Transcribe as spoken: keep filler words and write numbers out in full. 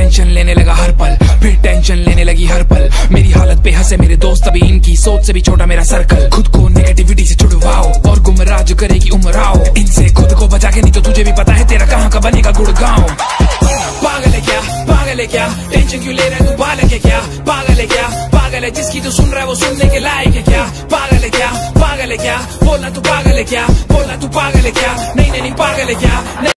Tension लेने लगा हर पल, फिर टेंशन लेने लगी हर पल। मेरी हालत पे हंसे मेरे दोस्त, अभी इनकी सोच से भी छोटा मेरा सर्कल। खुद को नेगेटिविटी से छुड़वाओ और गुमराह जो करेगी उम्र आओ, इनसे खुद को बचा के, नहीं तो तुझे भी पता है तेरा कहाँ का बनेगा गुड़गांव। पागल है क्या, पागल है क्या, टेंशन क्यों ले रहा है तू, बालक है क्या? पागल है क्या, पागल है जिसकी तू सुन रहा है वो सुनने के लायक है क्या? पागल है क्या, पागल है क्या, बोलना तू पागल है क्या, बोलना तू पागल है क्या? नहीं नहीं नहीं पागल है क्या?